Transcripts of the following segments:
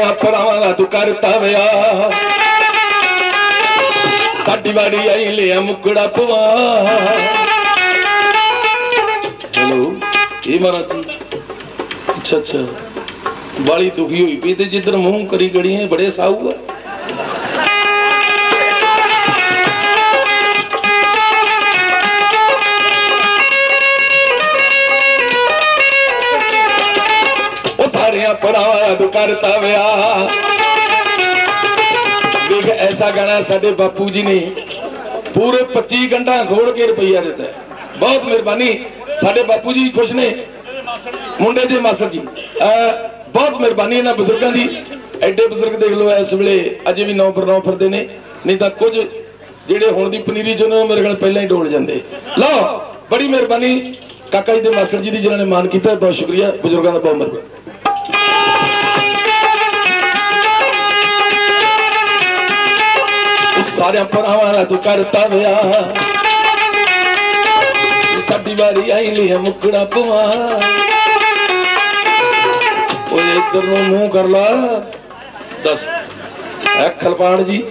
सारिया भरावां दा तू करता विआह साडी वारी आई लिया मुकड़ा पवा। हेलो ये महाराज अच्छा अच्छा बाली दुखी हुई पी जिधर मुंह करी गड़ी है बड़े साहू है। सारिया भरावां तू करता विआह देख ऐसा गाना साडे बापू जी ने पूरे 25 घंटा खोल के रुपया देता है। बहुत मेहरबानी साडे बापू जी खुश ने मुंडे दे मास्टर जी बहुत मेहरबानी इन्हां बुजुर्गों की। एडे बुजुर्ग देख लो इस वेले अजे भी 9 पर 9 फिरदे ने नहीं तो कुछ जेडे हुण दी पनीरी चों मेरे ख्याल पहले ही डोल जांदे। लो बड़ी मेहरबानी काका जी दे मास्टर जी दी जिन्हां ने मान कीता बहुत शुक्रिया बुजुर्गों का बहुत मेहरबानी। सारे भरावां दा तू करता विआह साडी वारी आई लिया मुकड़ा पवा। इधर नूं मुंह कर ला दस खलपाड़ जी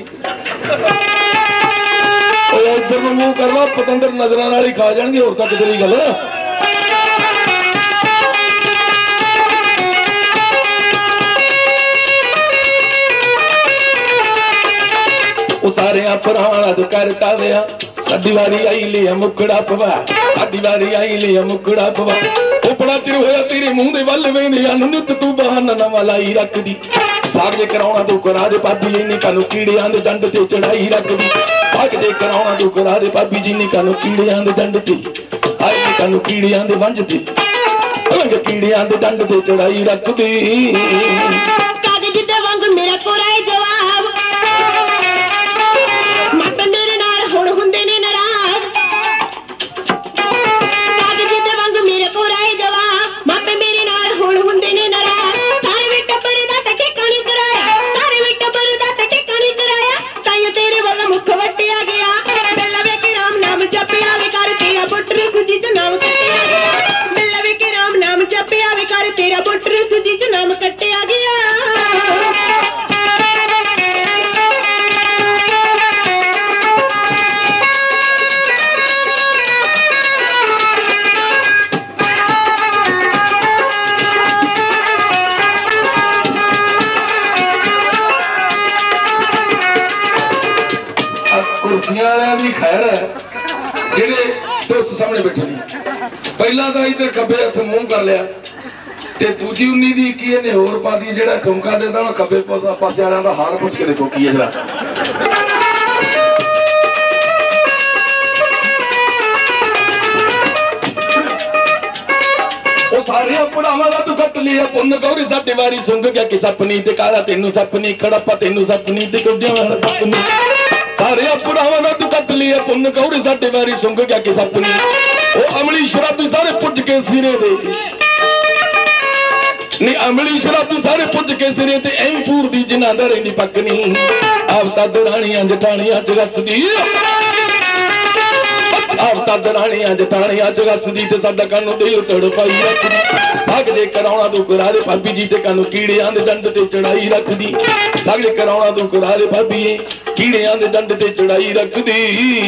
इधर नूं मुंह कर ला पतंदर नजरां नाल ही खा जाणगे होर तां किधर ही गल। सारिया भरावां दा तू करता विआह साडी वारी आई लिया मुकड़ा पवा साडी वारी आई लिया मुकड़ा पवा। ओ बड़ा चिर होया तेरे मुंह दे वल वेंदे नित तू बहाना नवां लाई रखदी साग जे कराउणा तू करा दे भाभी जी निकां नूं कीड़ियां दे डंड ते चढ़ाई रखदी साग जे कराउणा तू करा दे भाभी जी निकां नूं कीड़ियां दे डंड ते आई निकां नूं कीड़ियां दे वंज ते अलंग कीड़ियां दे डंड ते चढ़ाई रखदी कागज दे वांग मेरा कोराए जवाब मापे मेरे नाल हुण हुंदे ने नाराज कागज दे वांग मेरे कोराए जवाब मापे मेरे नाल हुण हुंदे ने नाराज सारे वे टब्बर दा ठेका नहीं कराया सारे वे टब्बर दा ठेका नहीं कराया ताईं तेरे वल मुख वटिया गया बेला वे के राम नाम जपिया वे कर तेरा पुत्र सुजी च नाम कटिया गया बेला वे के राम नाम जपिया वे कर तेरा पुत्र सुजी च नाम कटिया गया। कुर्सियां वाली खैर है जेडे दोस्त सामने बैठे ने पहला तो इधर खब्बे हथ मुंह कर लिया ते दूजी 19 दी की ने होर पा दी जेड़ा ठुमका देता ना खब्बे पासे वालियां दा हाल पुछ के देखो की है जरा। ओ सारे भरावां दा तू कट लिया पुन्न गौरी साडे वारी सुंग गया कि सपनी ते काला तेनू सपनी खड़प्पा तेनू सपनी ते कुड्डियां वाला सपनी सारे भरावां दा तू कट लिया पुन्न गौरी साडे वारी सुंग गया कि सपनी ओ अमली शराबी सारे पुज के सिरे दे नी अमली शराबी सारे पुज के सिरे ते ऐं पूर दी जिन्हां दा रहिंदी पकनी आप ता दराणियां जठाणियां च रसदी आप ता दराणियां जठाणियां च रसदी ते साडा कानू दिल तड़पाई रखदी साग जे कराउणा तू करा दे भाभी जी ते कानू कीड़ियां दे डंड ते चढ़ाई रखदी साग जे कराउणा तू करा दे भाभी कीड़ियां दे डंड ते चढ़ाई रखदी।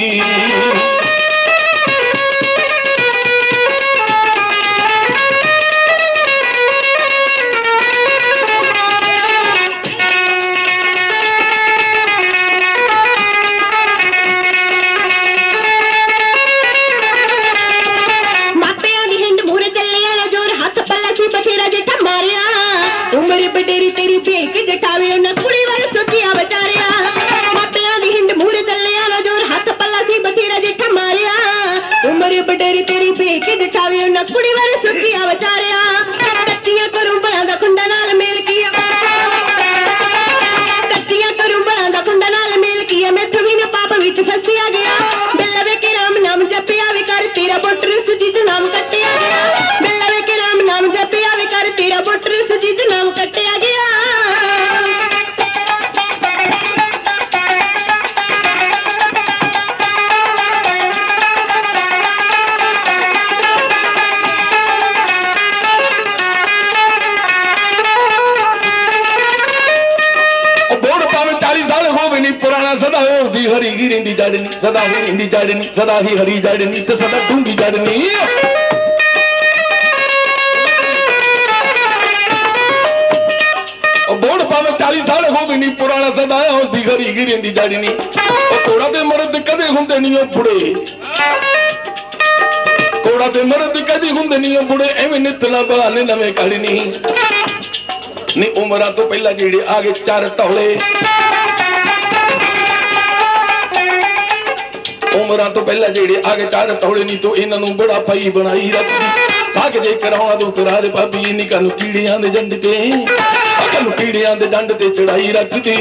कुड़ी वाले सुखिया बचारिया कच्चियां करूं बड़ा दा खुंडा नाल मेल किया कच्चियां करूं बड़ा दा खुंडा नाल मेल किया मैं भी ने पाप विच फसिया गया बेला वे के राम नाम जपिया वे कर तेरा पुत्र सुजी च नाम कटिया गया बेला वे के राम नाम जपिया वे कर तेरा पुत्र सुजी च नाम कटिया गया। हरी ही रहिंदी जड़नी सदा ही रहिंदी जड़नी सदा ही हरी जड़नी ते सदा डूंगी जड़नी बोड़ पावे 40 साल हो गए नहीं पुराना सदा है उसदी हरी ही रहिंदी जड़नी कोड़ा ते मर्द कदे हुंदे नहीं बुढ़े कोड़ा ते मर्द कदे हुंदे नहीं बुढ़े एवें नितना बहाने नवे कड़नी नी उमरा तो पहला जेड़े आगे 4 तौले उमरा तो पहला जेड़े आगे 4 तौले नहीं तो इन्हां बड़ा पाई बनाई रखदी साग जे कराउणा तो करा दे भाभी इन्हीं कानू कीड़ियां दे जंड ते कानू कीड़ियां दे जंड ते चढ़ाई रखदी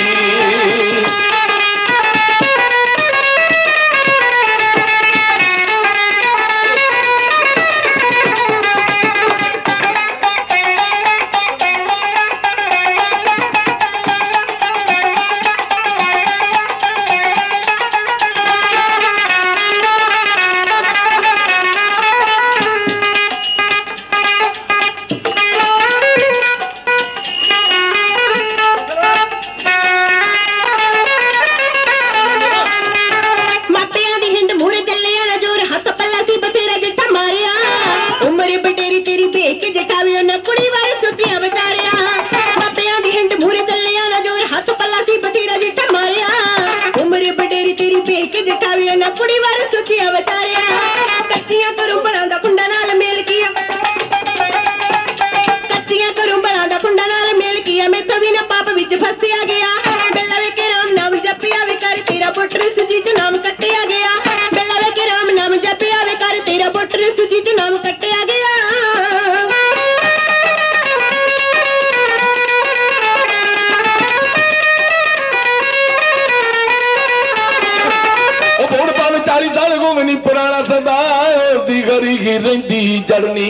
पुराना सदा उसदी घरी ही रहिंदी जड़नी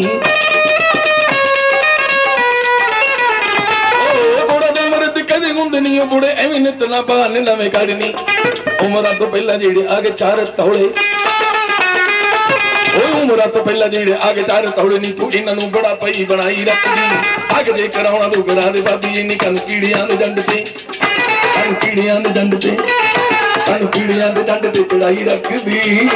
कोड़ा दे मर्द कदे हुंदे नहीं बुढ़े एवें नितना बहाने नवे कड़नी उमरा तो पहला जेड़े आगे 4 तौले उमरा तो पहला जेड़े आगे 4 तौले नहीं तू इन्हां बड़ा पई बनाई रखदी आगे जे कराउणा तू करा दे भाभी इन्हीं कानू कीड़ियां दे जंड ते कानू कीड़ियां दे जंड ते कानू कीड़ियां दे जंड ते चढ़ाई रखदी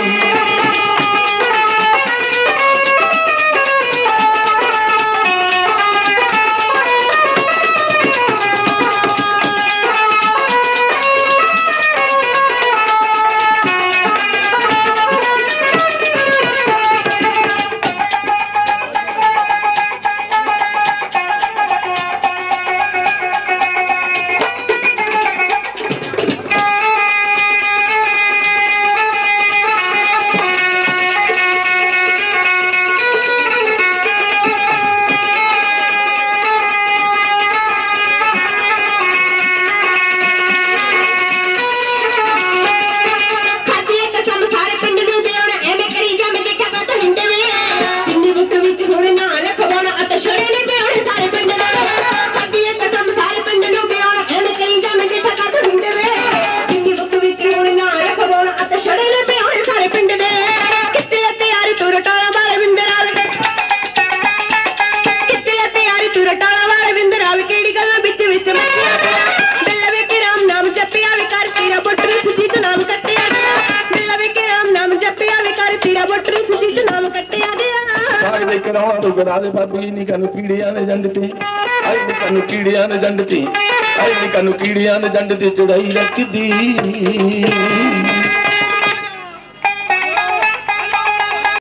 कराउणा तो करा दे भाभी इन्हीं कानू कीड़ियां दे जंड ते आई कानू कीड़ियां दे जंड ते आई कानू कीड़ियां दे जंड ते चढ़ाई रखदी